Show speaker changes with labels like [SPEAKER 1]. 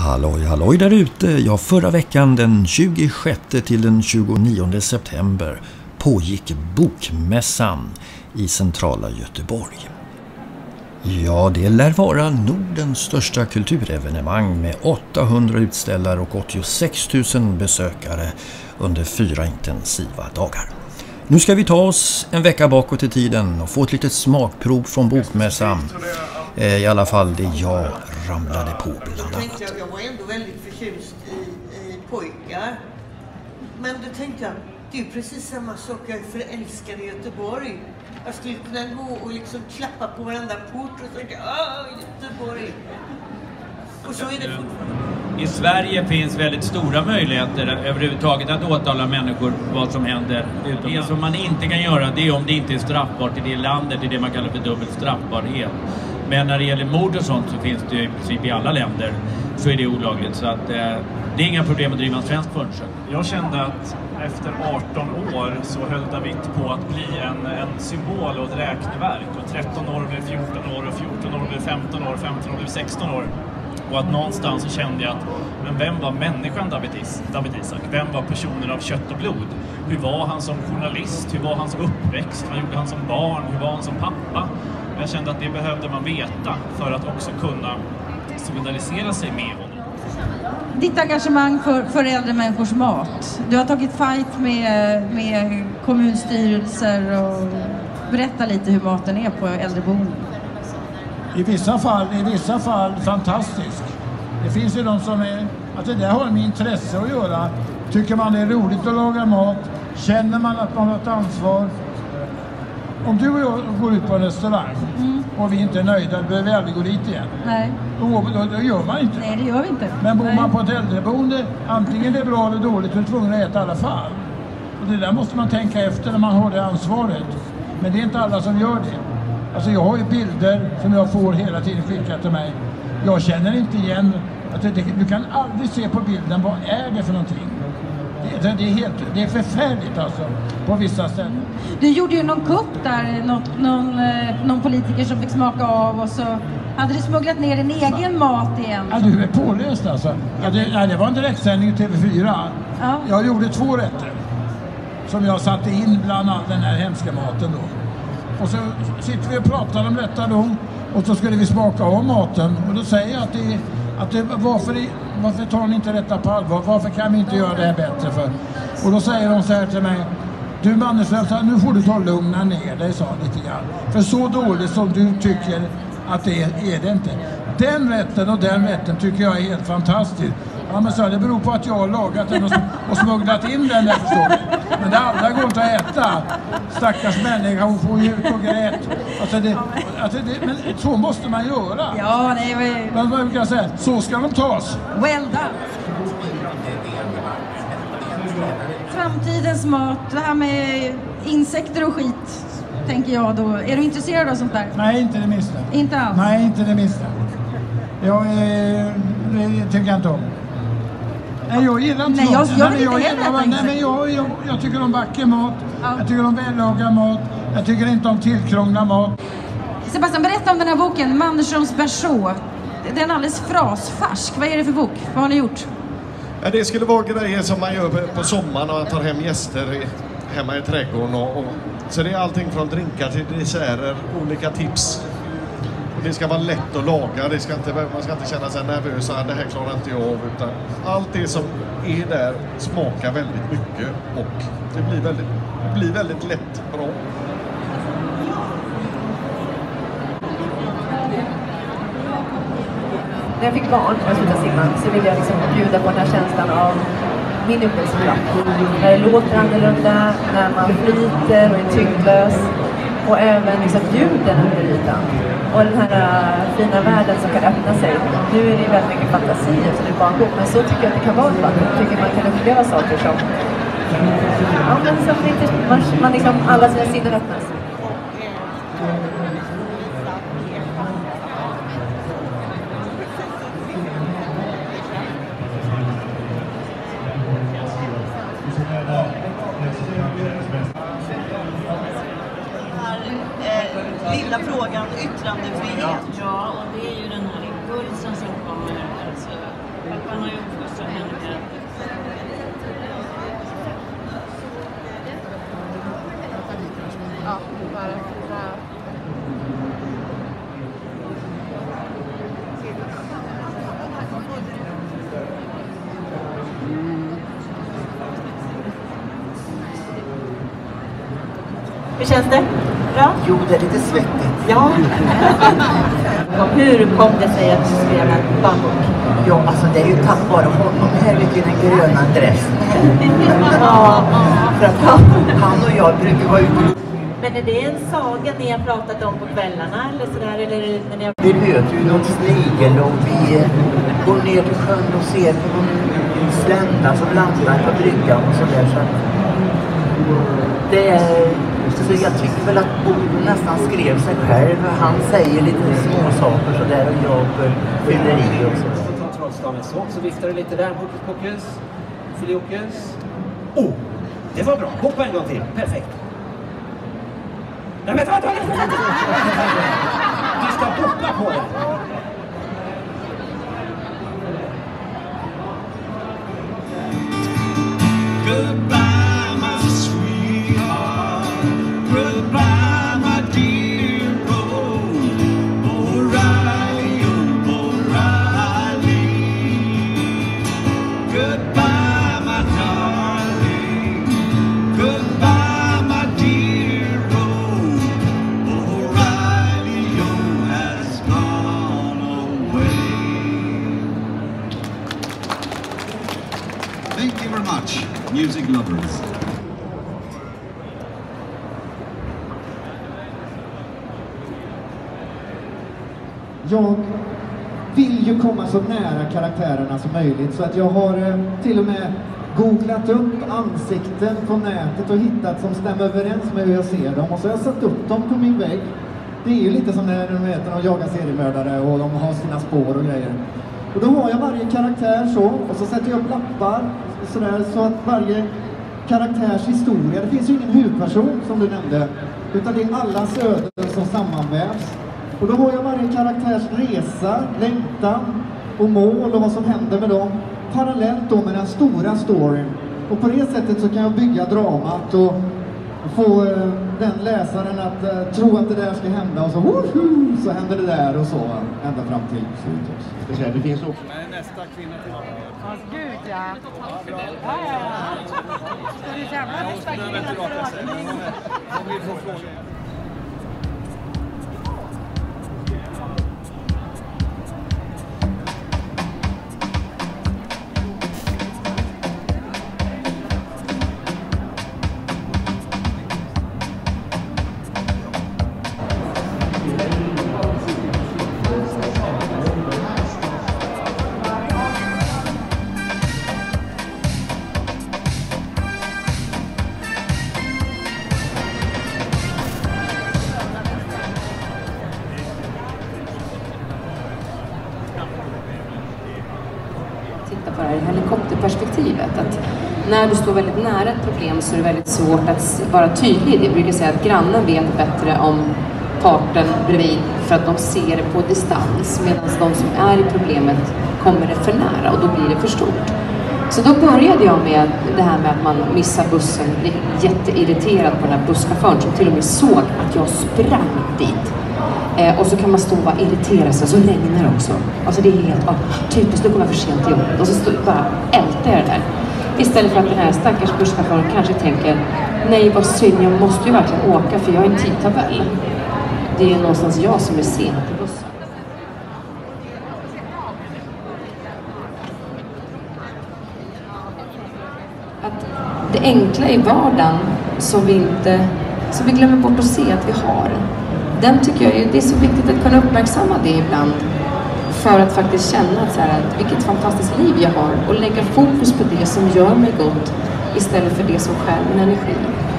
[SPEAKER 1] Halloj där ute. Ja, förra veckan den 26 till den 29 september pågick Bokmässan i centrala Göteborg. Ja, det lär vara Nordens största kulturevenemang med 800 utställare och 86 000 besökare under 4 intensiva dagar. Nu ska vi ta oss en vecka bakåt i tiden och få ett litet smakprov från Bokmässan. I alla fall det jag ramlade på bland annat.
[SPEAKER 2] Jag var ändå väldigt förtjust i pojkar. Men då tänkte jag, det är precis samma sak. Jag är förälskad i Göteborg. Jag skulle kunna gå och liksom klappa på varenda port och tänka, Göteborg. Och så är det fortfarande.
[SPEAKER 3] I Sverige finns väldigt stora möjligheter överhuvudtaget att åtala människor vad som händer utomlands. Det som man inte kan göra, det är om det inte är straffbart i det landet, det är det man kallar för dubbel straffbarhet. Men när det gäller mord och sånt så finns det i princip i alla länder, så är det olagligt. Så att det är inga problem att driva en svensk förundersökning.
[SPEAKER 4] Jag kände att efter 18 år så höll David på att bli en symbol och ett räkneverk. Och 13 år blev 14 år och 14 år blev 15 år, 15 år blev 16 år. Och att någonstans så kände jag att, men vem var människan David Isak? Vem var personen av kött och blod? Hur var han som journalist? Hur var hans uppväxt? Vad gjorde han som barn? Hur var han som pappa? Jag kände att det behövde man veta för att också kunna solidarisera sig med honom.
[SPEAKER 5] Ditt engagemang för äldre människors mat. Du har tagit fight med kommunstyrelser och berätta lite hur maten är på äldreboenden.
[SPEAKER 6] I vissa fall fantastisk. Det finns ju de som är att det där har med intresse att göra. Tycker man det är roligt att laga mat, känner man att man har ett ansvar. Om du och jag går ut på en restaurang och vi inte är nöjda, då behöver vi aldrig gå dit igen.
[SPEAKER 5] Nej.
[SPEAKER 6] Då gör man inte.
[SPEAKER 5] Nej, det gör vi inte.
[SPEAKER 6] Men bor man på ett äldreboende, antingen det är bra eller dåligt, så är du tvungen att äta i alla fall. Och det där måste man tänka efter när man har det ansvaret. Men det är inte alla som gör det. Alltså jag har ju bilder som jag får hela tiden skickat till mig. Jag känner inte igen att du kan aldrig se på bilden vad är det för någonting. Det är förfärligt alltså på vissa ställen.
[SPEAKER 5] Du gjorde ju någon kupp där, någon politiker som fick smaka av och så hade du smugglat ner din egen mat igen.
[SPEAKER 6] Ja, du är påläst alltså. Det var en direktsändning i TV4. Ja. Jag gjorde 2 rätter som jag satte in bland all den här hemska maten då. Och så sitter vi och pratar om detta då. Och så skulle vi smaka av maten. Och då säger jag varför tar ni inte detta på allvar? Varför kan vi inte göra det här bättre för? Och då säger de så här till mig. Du Mannerslöv, nu får du ta lugna ner dig, sa lite grann. För så dåligt som du tycker att det är det inte. Den rätten tycker jag är helt fantastisk. Ja, men så det beror på att jag har lagat den och smugglat in den där, förstår du. Men det andra går inte att äta. Stackars människa, hon får ju ut och grät. Men så måste man göra.
[SPEAKER 5] Ja, nej,
[SPEAKER 6] men vad kan jag säga? Så ska de tas.
[SPEAKER 5] Well done. Framtidens mat, det här med insekter och skit, tänker jag då. Är du intresserad av sånt där?
[SPEAKER 6] Nej, inte det minsta.
[SPEAKER 5] Inte alls?
[SPEAKER 6] Nej, inte det minsta. Det tycker jag inte om. Nej, jag gillar inte mat. Jag tycker om vacker mat. Ja. Jag tycker om vällagad mat. Jag tycker inte om tillkrånglad mat.
[SPEAKER 5] Sebastian, berätta om den här boken, Mannerströms Berså. Den är alldeles frasfärsk. Vad är det för bok? Vad har ni gjort?
[SPEAKER 7] Ja, det skulle vara grejer som man gör på sommaren och man tar hem gäster hemma i trädgården. Så det är allting från drinkar till desserter, olika tips. Det ska vara lätt att laga, man ska inte känna sig nervös, det här klarar inte jag av, utan allt det som är där smakar väldigt mycket och det blir väldigt lätt bra.
[SPEAKER 8] När jag fick barn och jag slutade simma så ville jag liksom bjuda på den här känslan av min upplevelse på vatten. När det låter annorlunda, när man flyter och är tyngdlös. Och även liksom ljuden under ytan. Och den här fina världen som kan öppna sig. Nu är det väldigt mycket fantasi så det är barnbok. Men så tycker jag att det kan vara ett vatten. Jag tycker man kan uppleva saker som... Ja, men som man liksom alla sina sinnen öppnas.
[SPEAKER 2] Lilla frågan, yttrandefrihet.
[SPEAKER 9] Ja, och det är ju den här impulsen som kommer. Alltså, Hur känns det? Bra?
[SPEAKER 10] Jo, det är lite svettigt.
[SPEAKER 9] Ja. Hur kom det sig att du skrev en barnbok?
[SPEAKER 10] Ja, alltså det är ju tack vare honom här, vet du, den gröna dressen här. För att han och jag brukar vara ute.
[SPEAKER 9] Men är det en saga ni har pratat om på kvällarna eller sådär? Eller när ni har...
[SPEAKER 10] Vi möter ju någon snigel och vi går ner till sjön och ser på någon slända som landar på bryggan och sådär. Så det är... Så jag tycker väl att boken nästan skrev sig själv. Han säger lite små saker sådär och jag fyller i och så.
[SPEAKER 11] Kontrollstaven så viftar du lite där. Hokus pokus. Filiokus. Oh, det var bra. Hoppa en gång till. Perfekt. Nej men vänta! Du ska hoppa på det.
[SPEAKER 12] Goodbye, my sweetheart. Goodbye, my dear old O'Reilly, O'Reilly. Goodbye, my darling. Goodbye, my dear old O'Reilly, has gone away. Thank you very much, music lovers.
[SPEAKER 13] Jag vill ju komma så nära karaktärerna som möjligt, så att jag har till och med googlat upp ansikten på nätet och hittat som stämmer överens med hur jag ser dem, och så har jag satt upp dem på min vägg. Det är ju lite som när de jagar seriemördare och de har sina spår och grejer. Och då har jag varje karaktär så, och så sätter jag upp lappar sådär, så att varje karaktärs historia, det finns ju ingen huvudperson som du nämnde, utan det är allas öden som sammanvävs. Och då har jag varje karaktärs resa, längtan och mål och vad som händer med dem parallellt då med den stora storyn. Och på det sättet så kan jag bygga dramat och få den läsaren att tro att det där ska hända, och så händer det där och så ända fram till slutet. Det finns också.
[SPEAKER 14] Nästa kvinna till.
[SPEAKER 15] Gud, ja. Ska vi samla nästa kvinna till?
[SPEAKER 14] Om vi får fråga.
[SPEAKER 8] På det här helikopterperspektivet, att när du står väldigt nära ett problem så är det väldigt svårt att vara tydlig. Jag brukar säga att grannen vet bättre om parten bredvid för att de ser det på distans, medan de som är i problemet kommer det för nära och då blir det för stort. Så då började jag med det här med att man missar bussen, blir jätteirriterad på den här busschauffören som till och med såg att jag sprang dit. Och så kan man stå och vara irriterad sig, så regnar det också. Alltså det är helt typiskt, då kommer jag för sent till jobbet. Och så bara ältar jag det där. Istället för att den här stackars busschauffören kanske tänker, nej vad synd, jag måste ju verkligen åka för jag har en tidtabell. Det är ju någonstans jag som är sen till bussen. Att det enkla i vardagen som vi glömmer bort att se att vi har. Den tycker jag det är så viktigt att kunna uppmärksamma det ibland, för att faktiskt känna att vilket fantastiskt liv jag har och lägga fokus på det som gör mig gott istället för det som skär min energi.